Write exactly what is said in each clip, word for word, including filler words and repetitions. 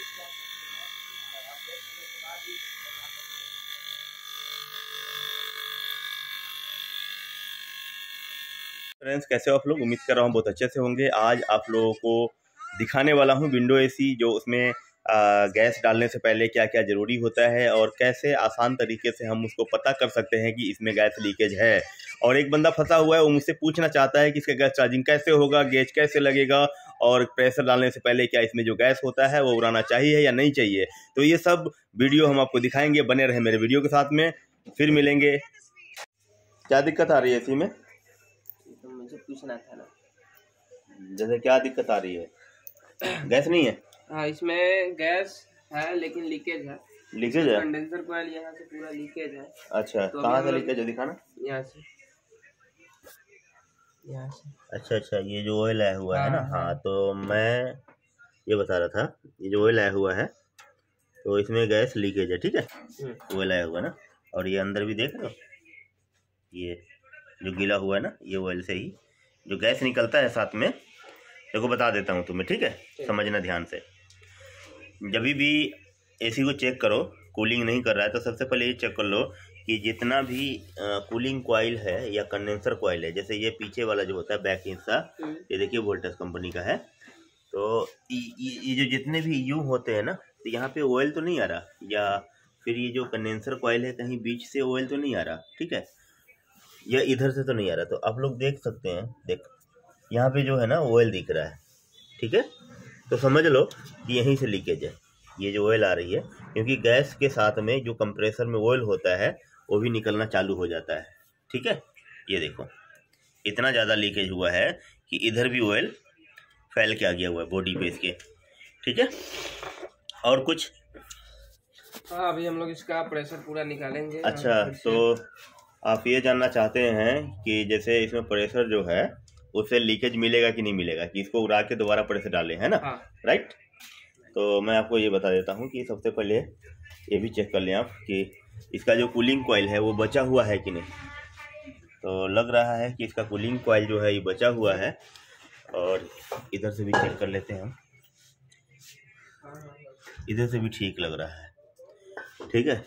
Friends, कैसे हो आप लोग? उम्मीद कर रहा हूँ बहुत अच्छे से होंगे। आज आप लोगों को दिखाने वाला हूँ विंडो एसी, जो उसमें आ, गैस डालने से पहले क्या क्या ज़रूरी होता है और कैसे आसान तरीके से हम उसको पता कर सकते हैं कि इसमें गैस लीकेज है। और एक बंदा फंसा हुआ है, वो मुझसे पूछना चाहता है कि इसका गैस चार्जिंग कैसे होगा, गेज कैसे लगेगा और प्रेशर डालने से पहले क्या इसमें जो गैस होता है वो उड़ाना चाहिए या नहीं चाहिए। तो ये सब वीडियो हम आपको दिखाएंगे, बने रहे मेरे वीडियो के साथ में। फिर मिलेंगे। क्या दिक्कत आ रही है इसी में? तो मुझे पूछना था ना, जैसे क्या दिक्कत आ रही है? गैस नहीं है? हाँ, इसमें गैस है लेकिन लीकेज है। लीकेज है? कंडेंसर कॉइल यहाँ से पूरा लीकेज है। अच्छा, तो कहाँ से लीकेज है? दिखाना। यहाँ से यहाँ से अच्छा अच्छा, ये जो ऑयल आया हुआ है ना। हाँ, हाँ, तो मैं ये बता रहा था, ये जो ऑयल आया हुआ है तो इसमें गैस लीकेज है। ठीक है, ऑयल आया हुआ है ना, और ये अंदर भी देख रहे हो, ये जो गीला हुआ है ना, ये ऑयल से ही जो गैस निकलता है साथ में। देखो बता देता हूँ तुम्हें, ठीक है? समझना ध्यान से। जब भी एसी को चेक करो, कूलिंग नहीं कर रहा है तो सबसे पहले ये चेक कर लो कि जितना भी कूलिंग कॉइल है या कंडेंसर कॉइल है, जैसे ये पीछे वाला जो होता है बैक हिस्सा, ये देखिए वोल्टास कंपनी का है। तो ये जो जितने भी यू होते हैं ना, तो यहाँ पे ऑयल तो नहीं आ रहा, या फिर ये जो कंडेंसर कॉइल है कहीं बीच से ऑयल तो नहीं आ रहा, ठीक है? या इधर से तो नहीं आ रहा। तो आप लोग देख सकते हैं, देख यहाँ पे जो है ना ऑयल दिख रहा है, ठीक है? तो समझ लो कि यहीं से लीकेज है, ये जो ऑयल आ रही है, क्योंकि गैस के साथ में जो कंप्रेसर में ऑयल होता है वो भी निकलना चालू हो जाता है, ठीक है? ये देखो इतना ज़्यादा लीकेज हुआ है कि इधर भी ऑयल फैल के आ गया हुआ है बॉडी पे इसके, ठीक है? और कुछ? हाँ, अभी हम लोग इसका प्रेशर पूरा निकालेंगे। अच्छा, तो आप ये जानना चाहते हैं कि जैसे इसमें प्रेशर जो है उससे लीकेज मिलेगा कि नहीं मिलेगा, कि इसको उड़ा के दोबारा प्रेशर डालें, है ना? हाँ। राइट। तो मैं आपको ये बता देता हूँ कि सबसे पहले ये भी चेक कर लें आप कि इसका जो कूलिंग कॉइल है वो बचा हुआ है कि नहीं। तो लग रहा है कि इसका कूलिंग कॉइल जो है ये बचा हुआ है, और इधर से भी चेक कर लेते हैं हम। इधर से भी ठीक लग रहा है, ठीक है?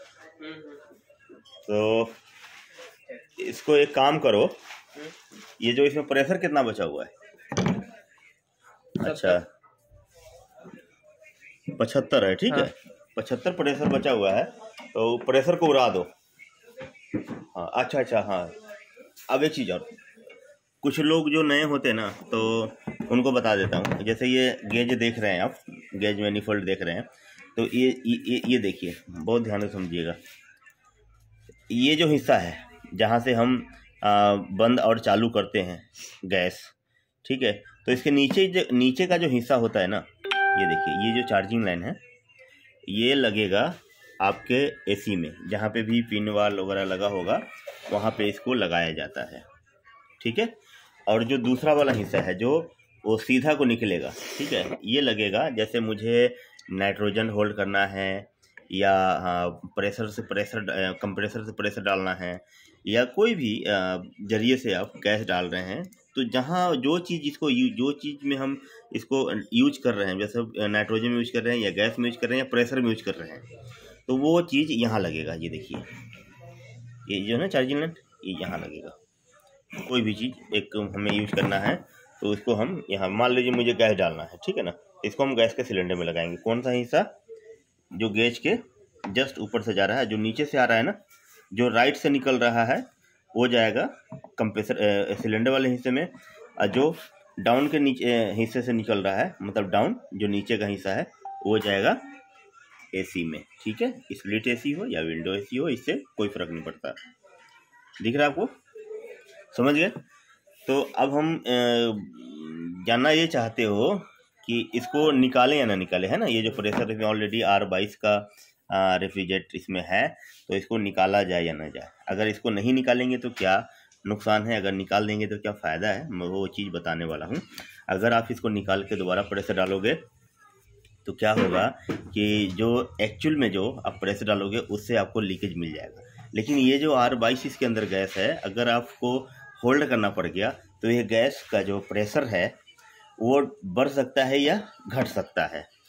तो इसको एक काम करो, ये जो इसमें प्रेशर कितना बचा हुआ है? अच्छा, पचहत्तर है, ठीक है? पचहत्तर प्रेशर बचा हुआ है, तो प्रेशर को उड़ा दो। हाँ, अच्छा अच्छा, हाँ। अब एक चीज़ और, कुछ लोग जो नए होते हैं ना, तो उनको बता देता हूँ। जैसे ये गेज देख रहे हैं आप, गेज मैनिफोल्ड देख रहे हैं, तो ये ये ये देखिए, बहुत ध्यान से समझिएगा। ये जो हिस्सा है जहाँ से हम आ, बंद और चालू करते हैं गैस, ठीक है? तो इसके नीचे जो नीचे का जो हिस्सा होता है ना, ये देखिए, ये जो चार्जिंग लाइन है ये लगेगा आपके एसी में, जहाँ पे भी पिन वाल वगैरह लगा होगा वहाँ पे इसको लगाया जाता है, ठीक है? और जो दूसरा वाला हिस्सा है जो वो सीधा को निकलेगा, ठीक है? ये लगेगा जैसे मुझे नाइट्रोजन होल्ड करना है, या हाँ प्रेशर से प्रेशर कंप्रेसर से प्रेशर डालना है, या कोई भी जरिए से आप गैस डाल रहे हैं, तो जहाँ जो चीज़ इसको जो चीज़ में हम इसको यूज कर रहे हैं, जैसे नाइट्रोजन में यूज कर रहे हैं या गैस में यूज कर रहे हैं या प्रेशर में यूज कर रहे हैं, तो वो चीज़ यहाँ लगेगा। ये देखिए, ये जो है ना चार्जिंग लाइन, ये यहाँ लगेगा। कोई भी चीज़ एक हमें यूज करना है तो इसको हम यहाँ, मान लीजिए मुझे गैस डालना है, ठीक है ना? इसको हम गैस के सिलेंडर में लगाएंगे। कौन सा हिस्सा? जो गेज के जस्ट ऊपर से जा रहा है, जो नीचे से आ रहा है ना, जो राइट से निकल रहा है वो जाएगा कंप्रेसर सिलेंडर वाले हिस्से में, और जो डाउन के नीचे हिस्से से निकल रहा है, मतलब डाउन जो नीचे का हिस्सा है, वो जाएगा एसी में, ठीक है? स्प्लिट एसी हो या विंडो एसी हो, इससे कोई फर्क नहीं पड़ता। दिख रहा है आपको? समझ गए? तो अब हम जानना ये चाहते हो कि इसको निकालें या ना निकालें, है ना? ये जो प्रेशर इसमें ऑलरेडी आर बाईस का रेफ्रिजरेटर इसमें है, तो इसको निकाला जाए या ना जाए। अगर इसको नहीं निकालेंगे तो क्या नुकसान है, अगर निकाल देंगे तो क्या फ़ायदा है, मैं वो चीज़ बताने वाला हूँ। अगर आप इसको निकाल के दोबारा प्रेशर डालोगे तो क्या होगा कि जो एक्चुअल में जो आप प्रेशर डालोगे उससे आपको लीकेज मिल जाएगा। लेकिन ये जो आर बाईस इसके अंदर गैस है, अगर आपको होल्ड करना पड़ गया तो ये गैस का जो प्रेशर है वो बढ़ सकता है या घट सकता है,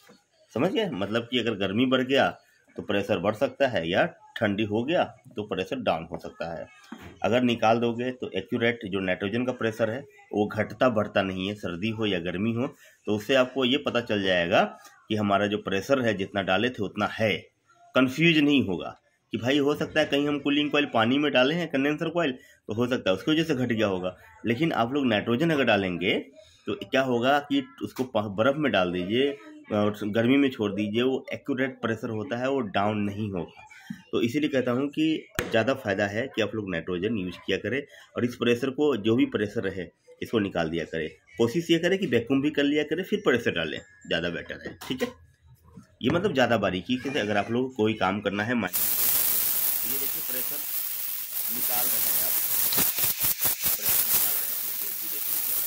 समझ गए? मतलब कि अगर गर्मी बढ़ गया तो प्रेशर बढ़ सकता है, या ठंडी हो गया तो प्रेशर डाउन हो सकता है। अगर निकाल दोगे तो एक्यूरेट जो नाइट्रोजन का प्रेशर है वो घटता बढ़ता नहीं है, सर्दी हो या गर्मी हो। तो उससे आपको ये पता चल जाएगा कि हमारा जो प्रेशर है जितना डाले थे उतना है। कंफ्यूज नहीं होगा कि भाई हो सकता है कहीं हम कूलिंग कॉइल पानी में डाले हैं, कंडेंसर कॉइल, तो हो सकता है उसकी वजह से घट गया होगा। लेकिन आप लोग नाइट्रोजन अगर डालेंगे तो क्या होगा कि उसको बर्फ़ में डाल दीजिए और गर्मी में छोड़ दीजिए, वो एक्यूरेट प्रेशर होता है, वो डाउन नहीं होगा। तो इसीलिए कहता हूँ कि ज़्यादा फ़ायदा है कि आप लोग नाइट्रोजन यूज किया करें और इस प्रेशर को, जो भी प्रेशर रहे, इसको निकाल दिया करें। कोशिश ये करें कि वैक्यूम भी कर लिया करें, फिर प्रेशर डालें, ज़्यादा बेटर है। ठीक है, ये मतलब ज़्यादा बारीकी से अगर आप लोग को कोई काम करना है। मान ये देखिए प्रेशर निकाल रहे हैं आप, प्रेशर निकाल रहे हैं, ये भी देख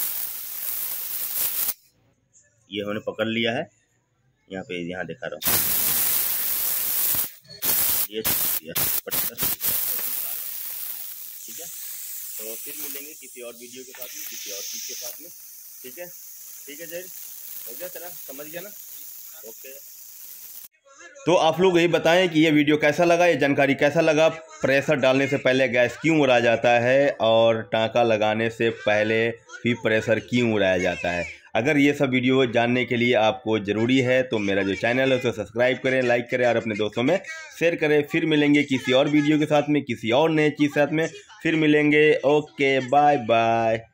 लीजिए। ये हमने पकड़ लिया है, यहाँ पे यहाँ दिखा रहा हूँ, ये प्रेशर। ठीक है, तो फिर मिलेंगे किसी और वीडियो के साथ में, किसी और चीज़ के साथ में। ठीक है, ठीक है जय, हो गया तेरा, समझ गया ना? ओके। तो आप लोग यही बताएं कि ये वीडियो कैसा लगा, ये जानकारी कैसा लगा। प्रेशर डालने से पहले गैस क्यों उड़ाया जाता है और टाँका लगाने से पहले भी प्रेशर क्यों उड़ाया जाता है। अगर ये सब वीडियो जानने के लिए आपको ज़रूरी है तो मेरा जो चैनल है उसे सब्सक्राइब करें, लाइक करें और अपने दोस्तों में शेयर करें। फिर मिलेंगे किसी और वीडियो के साथ में, किसी और नए चीज़ साथ में फिर मिलेंगे। Okay, bye bye.